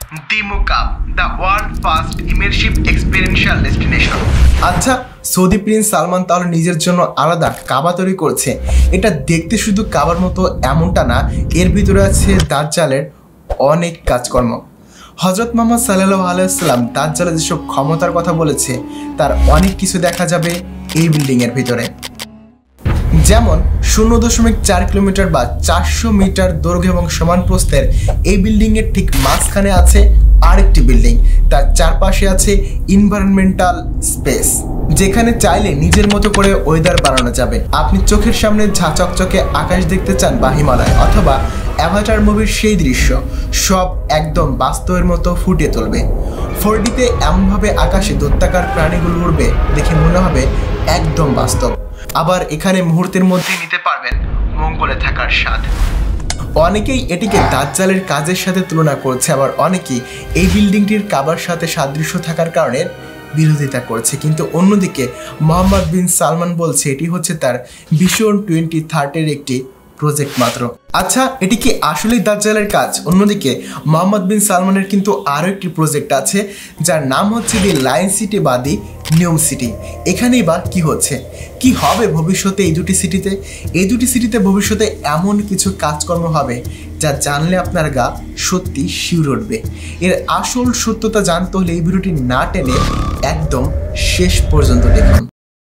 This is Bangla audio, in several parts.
The Mukaab, the world first immersive experiential destination. আচ্ছা, সৌদি প্রিন্স সালমান তাহলে নিজের জন্য আলাদা কাবা তৈরি করছে। এটা দেখতে শুধু কাবার মতো এমনটা না, এর ভিতরে আছে দাজ্জালের অনেক কাজকর্ম। হযরত মুহাম্মদ সাল্লাল্লাহু আলাইহি ওয়াসাল্লাম দাজ্জালের যেসব ক্ষমতার কথা বলেছে তার অনেক কিছু দেখা যাবে এই বিল্ডিংয়ের ভিতরে। যেমন 0.4 কিলোমিটার বা 400 মিটার দৈর্ঘ্য এবং সমান প্রস্থের এই বিল্ডিংয়ের ঠিক মাঝখানে আছে আরেকটি বিল্ডিং। তার চারপাশে আছে এনভায়রনমেন্টাল স্পেস, যেখানে চাইলে নিজের মতো করে ওয়েদার বানানো যাবে। আপনি চোখের সামনে ঝাঁচকচকে আকাশ দেখতে চান বা হিমালয় অথবা অ্যাভাটার মুভির সেই দৃশ্য, সব একদম বাস্তবের মতো ফুটিয়ে তুলবে। 4Dতে এমনভাবে আকাশে দৈত্যাকার প্রাণীগুলো উড়বে দেখে মনে হবে একদম বাস্তব। আবার এখানে মুহূর্তের মধ্যে নিতে পারবেন মঙ্গলে থাকার স্বাদ। অনেকেই এটিকে দাজ্জালের কাজের সাথে তুলনা করছে, আবার অনেকেই এই বিল্ডিংটির কাবার সাথে সাদৃশ্য থাকার কারণে বিরোধিতা করছে। কিন্তু অন্যদিকে মোহাম্মদ বিন সালমান বলছে এটি হচ্ছে তার ভিশন 2030 একটি প্রজেক্ট মাত্র। আচ্ছা, এটি কি আসলেই দাজ্জালের কাজ? অন্যদিকে মোহাম্মদ বিন সালমানের কিন্তু আরও একটি প্রজেক্ট আছে যার নাম হচ্ছে দি লায়ন সিটি বা দি নিয়ম সিটি। এখানেই বা কি হচ্ছে, কি হবে ভবিষ্যতে এই দুটি সিটিতে? এই দুটি সিটিতে ভবিষ্যতে এমন কিছু কাজকর্ম হবে যা জানলে আপনার গা সত্যি শিউরে উঠবে। এর আসল সত্যতা জানতে হলে এই ভিডিওটি না টেনে একদম শেষ পর্যন্ত দেখুন।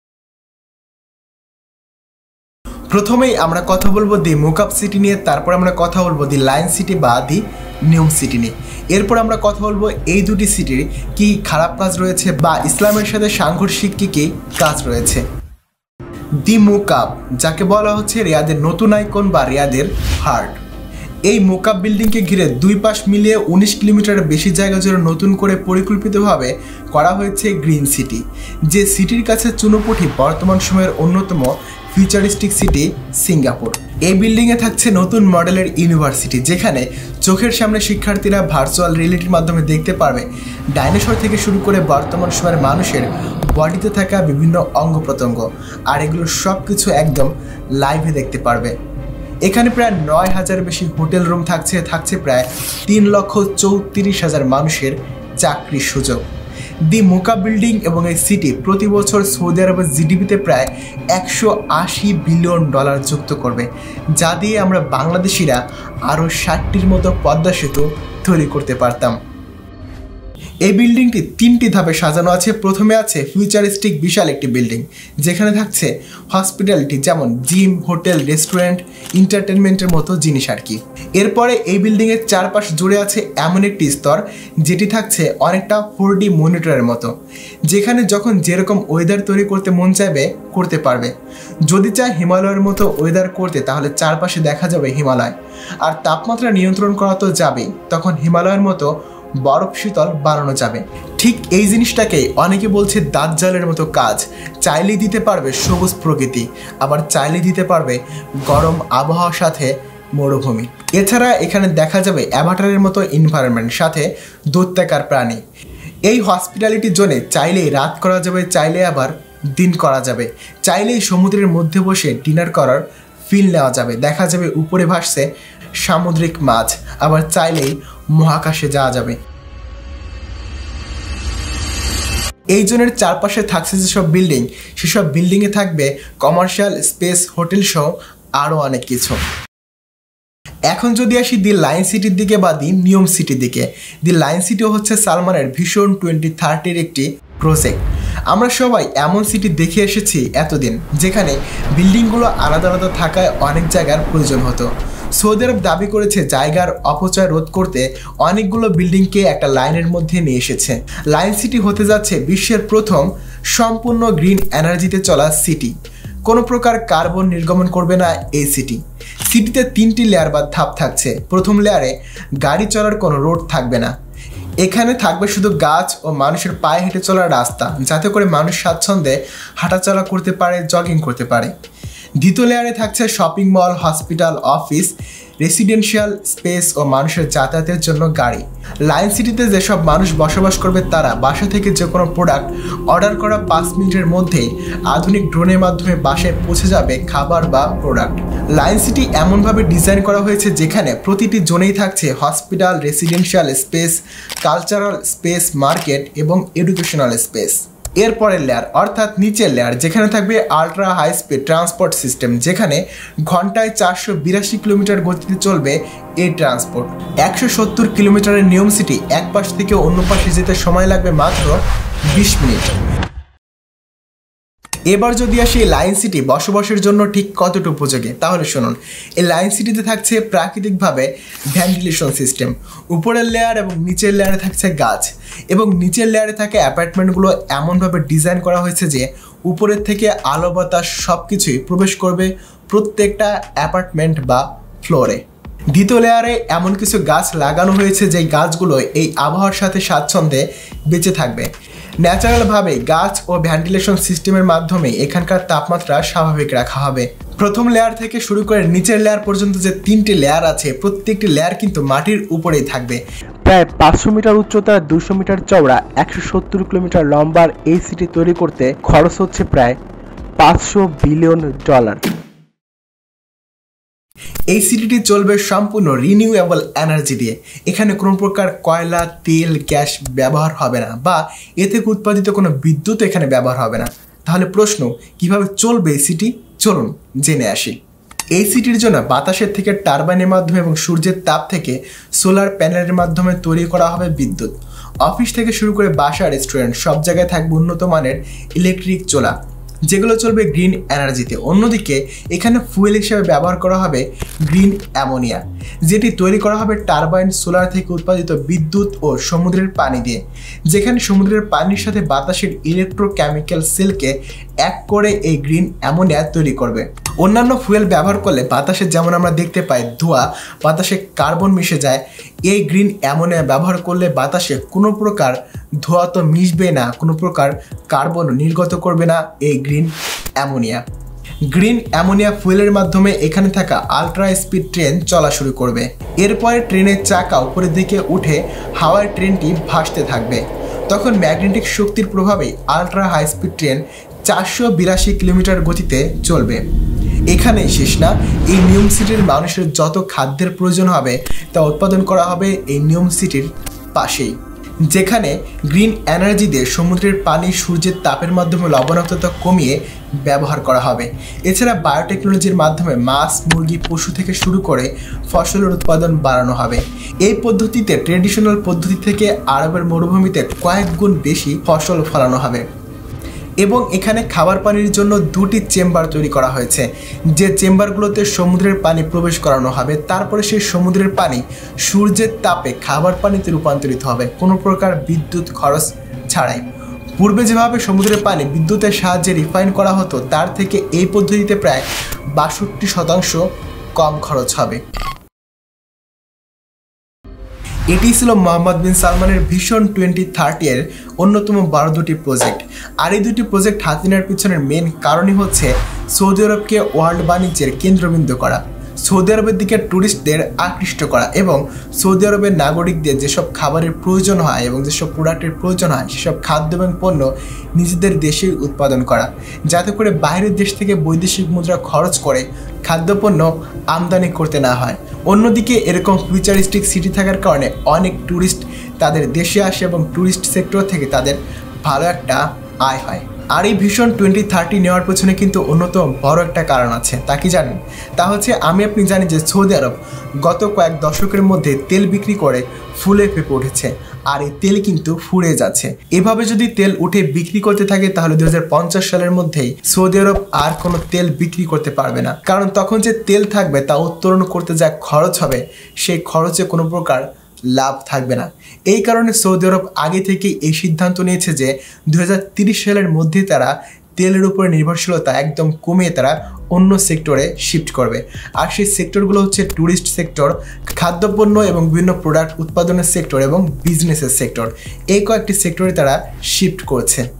প্রথমেই আমরা কথা বলবো দি মুকাব সিটি নিয়ে, তারপর আমরা কথা বলবো দি লায়ন সিটি বা দি নিয়ম সিটি নিয়ে। এরপর আমরা কথা বলবো এই দুটি সিটির কি খারাপ কাজ রয়েছে বা ইসলামের সাথে সাংঘর্ষিক কি কাজ রয়েছে। দি মুকাব, যাকে বলা হচ্ছে রিয়াদের নতুন আইকন বা রিয়াদের হার্ট। এই মুকাব বিল্ডিংকে ঘিরে দুই পাশ মিলিয়ে 19 কিলোমিটারের বেশি জায়গা জুড়ে নতুন করে পরিকল্পিতভাবে করা হয়েছে গ্রিন সিটি, যে সিটির কাছে চুনোপুঁটি বর্তমান সময়ের অন্যতম ফিউচারিস্টিক সিটি সিঙ্গাপুর। এই বিল্ডিংয়ে থাকছে নতুন মডেলের ইউনিভার্সিটি, যেখানে চোখের সামনে শিক্ষার্থীরা ভার্চুয়াল রিয়েলিটির মাধ্যমে দেখতে পারবে ডাইনোসর থেকে শুরু করে বর্তমান সময়ের মানুষের বডিতে থাকা বিভিন্ন অঙ্গ প্রত্যঙ্গ, আর এগুলো সব কিছু একদম লাইভে দেখতে পারবে। এখানে প্রায় 9,000 বেশি হোটেল রুম থাকছে প্রায় 3,34,000 মানুষের চাকরির সুযোগ। দি মুকাব বিল্ডিং এবং এই সিটি প্রতি বছর সৌদি আরবের জিডিপিতে প্রায় $180 বিলিয়ন যুক্ত করবে, যা দিয়ে আমরা বাংলাদেশিরা আরও 60টির মতো পদ্মা সেতু তৈরি করতে পারতাম। এই বিল্ডিংটি 3টি ধাপে সাজানো আছে। প্রথমে আছে ফিউচারিস্টিক বিশাল একটি বিল্ডিং, যেখানে থাকছে হসপিটালিটি, যেমন জিম, হোটেল, রেস্টুরেন্ট, এন্টারটেনমেন্টের মতো জিনিস আর কি। এরপরে এই বিল্ডিংয়ের চারপাশ জুড়ে আছে এমন একটি স্তর যেটি থাকছে অনেকটা 4D মনিটরের মতো, যেখানে যখন যেরকম ওয়েদার তৈরি করতে মন চাইবে করতে পারবে। যদি চায় হিমালয়ের মতো ওয়েদার করতে, তাহলে চারপাশে দেখা যাবে হিমালয়। আর তাপমাত্রা নিয়ন্ত্রণ করা তো যাবেই, তখন হিমালয়ের মতো বরফ শীতল বানানো যাবে। ঠিক এই জিনিসটাকে অনেকে বলছে দাজ্জালের মতো কাজ। চাইলেই দিতে পারবে সবুজ প্রকৃতি, আবার চাইলেই দিতে পারবে গরম আবহাওয়ার সাথে মরুভূমি। এছাড়া এখানে দেখা যাবে অ্যাভাটারের মতো এনভায়রনমেন্ট, সাথে দৈত্যাকার প্রাণী। এই হসপিটালিটি জোনে চাইলেই রাত করা যাবে, চাইলে আবার দিন করা যাবে। চাইলেই সমুদ্রের মধ্যে বসে ডিনার করার ফিল নেওয়া যাবে, দেখা যাবে উপরে ভাসছে সামুদ্রিক মাছ, আবার চাইলেই মহাকাশে যাওয়া যাবে। এই জোনের চারপাশে থাকছে যেসব বিল্ডিং, সেসব বিল্ডিংয়ে থাকবে কমার্শিয়াল স্পেস, হোটেল সহ আরও অনেক কিছু। এখন যদি আসি দি লায়ন সিটির দিকে বা দি নিয়ম সিটির দিকে। দি লায়ন সিটিও হচ্ছে সালমানের ভিশন 2030 একটি প্রজেক্ট। আমরা সবাই এমন সিটি দেখে এসেছি এতদিন, যেখানে বিল্ডিংগুলো আলাদা আলাদা থাকায় অনেক জায়গার প্রয়োজন হতো। সৌদি আরব দাবি করেছে জায়গার অপচয় রোধ করতে অনেকগুলো বিল্ডিংকে একটা লাইনের মধ্যে নিয়ে এসেছে। লায়ন সিটি হতে যাচ্ছে বিশ্বের প্রথম সম্পূর্ণ গ্রিন এনার্জিতে চলা সিটি। কোনো প্রকার কার্বন নির্গমন করবে না এই সিটি। সিটিতে 3টি লেয়ার বা ধাপ থাকছে। প্রথম লেয়ারে গাড়ি চলার কোনো রোড থাকবে না। এখানে থাকবে শুধু গাছ ও মানুষের পায়ে হেঁটে চলার রাস্তা, যাতে করে মানুষ স্বাচ্ছন্দ্যে হাঁটাচলা করতে পারে, জগিং করতে পারে। দ্বিতীয় লেয়ারে থাকছে shopping mall, hospital, office, residential space ও মানুষের যাতায়াতের জন্য গাড়ি। লাইন সিটিতে যেসব মানুষ বসবাস করবে তারা বাসা থেকে যে কোনো প্রোডাক্ট অর্ডার করা 5 মিনিটের মধ্যেই আধুনিক ড্রোনের মাধ্যমে বাসায় পৌঁছে যাবে খাবার বা প্রোডাক্ট। লাইন সিটি এমনভাবে ডিজাইন করা হয়েছে যেখানে প্রতিটি জোনেই থাকছে hospital, residential space, cultural space, market এবং এডুকেশনাল স্পেস। এরপরের লেয়ার অর্থাৎ নিচের লেয়ার, যেখানে থাকবে ultra high speed transport system, যেখানে ঘন্টায় 482 কিলোমিটার গতিতে চলবে এই ট্রান্সপোর্ট। 170 কিলোমিটারের নিয়ম সিটি এক পাশ থেকে অন্য পাশে যেতে সময় লাগবে মাত্র 20 মিনিট। এবার যদি আসি লাইন সিটি বসবাসের জন্য ঠিক কতটা উপযোগী, তাহলে শুনুন। এই লাইন সিটিতে থাকছে প্রাকৃতিকভাবে ভেন্টিলেশন সিস্টেম, উপরের লেয়ার এবং নিচের লেয়ারে থাকছে গাছ, এবং নিচের লেয়ারে থাকে অ্যাপার্টমেন্টগুলো এমনভাবে ডিজাইন করা হয়েছে যে উপরের থেকে আলো বাতাস সব কিছুই প্রবেশ করবে প্রত্যেকটা অ্যাপার্টমেন্ট বা ফ্লোরে। দ্বিতীয় লেয়ারে এমন কিছু গাছ লাগানো হয়েছে যে গাছগুলো এই আবহাওয়ার সাথে স্বাচ্ছন্দ্যে বেঁচে থাকবে। ন্যাচারালভাবে গাছ ও ভেন্টিলেশন সিস্টেমের মাধ্যমে এখানকার তাপমাত্রা স্বাভাবিক রাখা হবে। প্রথম লেয়ার থেকে শুরু করে নিচের লেয়ার পর্যন্ত যে 3টি লেয়ার আছে, প্রত্যেকটি লেয়ার কিন্তু মাটির উপরেই থাকবে। প্রায় 500 মিটার উচ্চতা, 200 মিটার চওড়া, 170 কিলোমিটার লম্বার এই সিটি তৈরি করতে খরচ হচ্ছে প্রায় $500 বিলিয়ন। এই সিটিটি চলবে সম্পূর্ণ রিনিউয়েবল এনার্জি দিয়ে। এখানে কোনো প্রকার কয়লা, তেল, গ্যাস ব্যবহার হবে না, বা এ থেকে উৎপাদিত কোনো বিদ্যুৎ এখানে ব্যবহার হবে না। তাহলে প্রশ্ন, কিভাবে চলবে এই সিটি? চলুন জেনে আসি। এই সিটির জন্য বাতাসের থেকে টারবাইনের মাধ্যমে এবং সূর্যের তাপ থেকে সোলার প্যানেলের মাধ্যমে তৈরি করা হবে বিদ্যুৎ। অফিস থেকে শুরু করে বাসা, রেস্টুরেন্ট সব জায়গায় থাকবে উন্নত মানের ইলেকট্রিক চুলা, যেগুলো চলবে গ্রিন এনার্জিতে। অন্যদিকে এখানে ফুয়েল হিসেবে ব্যবহার করা হবে গ্রিন অ্যামোনিয়া, যেটি তৈরি করা হবে টারবাইন, সোলার থেকে উৎপাদিত বিদ্যুৎ ও সমুদ্রের পানি দিয়ে, যেখানে সমুদ্রের পানির সাথে বাতাসের ইলেকট্রোকেমিক্যাল সেলকে এক করে এই গ্রিন অ্যামোনিয়া তৈরি করবে। অন্যান্য ফুয়েল ব্যবহার করলে বাতাসে যেমন আমরা দেখতে পাই ধোঁয়া, বাতাসে কার্বন মিশে যায়, এই গ্রিন অ্যামোনিয়া ব্যবহার করলে বাতাসে কোনো প্রকার ধোঁয়া তো মিশবে না, কোনো প্রকার কার্বন নির্গত করবে না এই গ্রিন অ্যামোনিয়া। গ্রিন অ্যামোনিয়া ফুয়েলের মাধ্যমে এখানে থাকা আলট্রা স্পিড ট্রেন চলা শুরু করবে। এরপরে ট্রেনের চাকা উপরের দিকে উঠে হাওয়ায় ট্রেনটি ভাসতে থাকবে। তখন ম্যাগনেটিক শক্তির প্রভাবে ultra high speed train 482 kilometre গতিতে চলবে। এখানেই শেষ না, এই নিয়ম সিটির মানুষের যত খাদ্যের প্রয়োজন হবে তা উৎপাদন করা হবে এই নিয়ম সিটির পাশেই, যেখানে গ্রিন এনার্জি দিয়ে সমুদ্রের পানি সূর্যের তাপের মাধ্যমে লবণাক্ততা কমিয়ে ব্যবহার করা হবে। এছাড়া বায়োটেকনোলজির মাধ্যমে মাছ, মুরগি, পশু থেকে শুরু করে ফসলের উৎপাদন বাড়ানো হবে। এই পদ্ধতিতে ট্রেডিশনাল পদ্ধতি থেকে আরবের মরুভূমিতে কয়েক গুণ বেশি ফসল ফলানো হবে। এবং এখানে খাবার পানির জন্য 2টি চেম্বার তৈরি করা হয়েছে, যে চেম্বারগুলোতে সমুদ্রের পানি প্রবেশ করানো হবে। তারপরে সেই সমুদ্রের পানি সূর্যের তাপে খাবার পানিতে রূপান্তরিত হবে, কোনো প্রকার বিদ্যুৎ খরচ ছাড়াই। পূর্বে যেভাবে সমুদ্রের পানি বিদ্যুতের সাহায্যে রিফাইন করা হতো, তার থেকে এই পদ্ধতিতে প্রায় 62% কম খরচ হবে। এটি ছিল মোহাম্মদ বিন সালমানের ভিশন 2030 এর অন্যতম 12টি প্রজেক্ট। আর এই 2টি প্রজেক্ট হাতে নেওয়ার পিছনের মেন কারণই হচ্ছে সৌদি আরবকে ওয়ার্ল্ড বাণিজ্যের কেন্দ্রবিন্দু করা, সৌদি আরবের দিকে ট্যুরিস্টদের আকৃষ্ট করা, এবং সৌদি আরবের নাগরিকদের যেসব খাবারের প্রয়োজন হয় এবং যেসব প্রোডাক্টের প্রয়োজন হয় সেসব খাদ্য এবং পণ্য নিজেদের দেশেই উৎপাদন করা, যাতে করে বাইরের দেশ থেকে বৈদেশিক মুদ্রা খরচ করে খাদ্যপণ্য আমদানি করতে না হয়। অন্যদিকে এরকম ফিউচারিস্টিক সিটি থাকার কারণে অনেক ট্যুরিস্ট তাদের দেশে আসে এবং ট্যুরিস্ট সেক্টর থেকে তাদের ভালো একটা আয় হয়। আর এই ভিশন 2030 নেওয়ার পেছনে কিন্তু অন্যতম বড় একটা কারণ আছে, তা কি জানেন? তা হচ্ছে আপনি জানি যে সৌদি আরব গত কয়েক দশকের মধ্যে তেল বিক্রি করে ফুলে ফেপে উঠেছে, আর এই তেল কিন্তু ফুরিয়ে যাচ্ছে। এভাবে যদি তেল উঠে বিক্রি করতে থাকে তাহলে 2050 সালের মধ্যেই সৌদি আরব আর কোনো তেল বিক্রি করতে পারবে না, কারণ তখন যে তেল থাকবে তা উত্তোলন করতে যা খরচ হবে সেই খরচে কোনো প্রকার লাভ থাকবে না। এই কারণে সৌদি আরব আগে থেকে এই সিদ্ধান্ত নিয়েছে যে 2030 সালের মধ্যে তারা তেলের উপরে নির্ভরশীলতা একদম কমিয়ে তারা অন্য সেক্টরে শিফট করবে। আর সেই সেক্টরগুলো হচ্ছে ট্যুরিস্ট সেক্টর, খাদ্যপণ্য এবং বিভিন্ন প্রোডাক্ট উৎপাদনের সেক্টর এবং বিজনেসের সেক্টর। এই কয়েকটি সেক্টরে তারা শিফট করছে।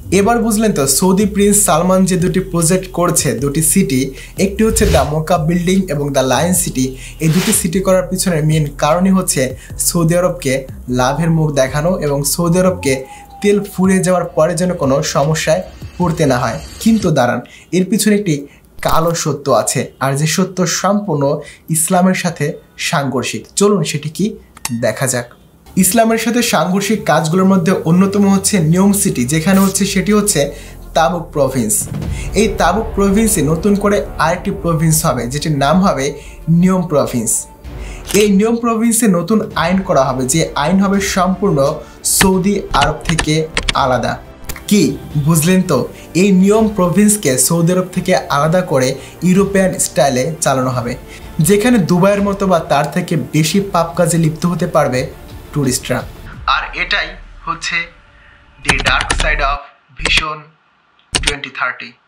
এবার বুঝলেন তো সৌদি প্রিন্স সালমান যে দুটি প্রজেক্ট করছে, দুটি সিটি, একটি হচ্ছে দ্য মুকাব বিল্ডিং এবং দ্য লায়ন সিটি। এই দুটি সিটি করার পিছনে মেন কারণই হচ্ছে সৌদি আরবকে লাভের মুখ দেখানো এবং সৌদি আরবকে তেল ফুরিয়ে যাওয়ার পরে যেন কোনো সমস্যায় পড়তে না হয়। কিন্তু দাঁড়ান, এর পিছনে একটি কালো সত্য আছে, আর যে সত্য সম্পূর্ণ ইসলামের সাথে সাংঘর্ষিক। চলুন সেটি কি দেখা যাক। ইসলামের সাথে সাংঘর্ষিক কাজগুলোর মধ্যে অন্যতম হচ্ছে নিয়ম সিটি, যেখানে সেটি হচ্ছে তাবুক প্রভিন্স। এই তাবুক প্রভিন্সে নতুন করে আরেকটি প্রভিন্স হবে, যেটির নাম হবে নিয়ম প্রভিন্স। এই নিয়ম প্রভিন্সে নতুন আইন করা হবে, যে আইন হবে সম্পূর্ণ সৌদি আরব থেকে আলাদা। কি বুঝলেন তো? এই নিয়ম প্রভিন্সকে সৌদি আরব থেকে আলাদা করে ইউরোপিয়ান স্টাইলে চালানো হবে, যেখানে দুবাইয়ের মতো বা তার থেকে বেশি পাপ কাজে লিপ্ত হতে পারবে টুরিস্টরা। আর এটাই হচ্ছে the dark side of vision 2030।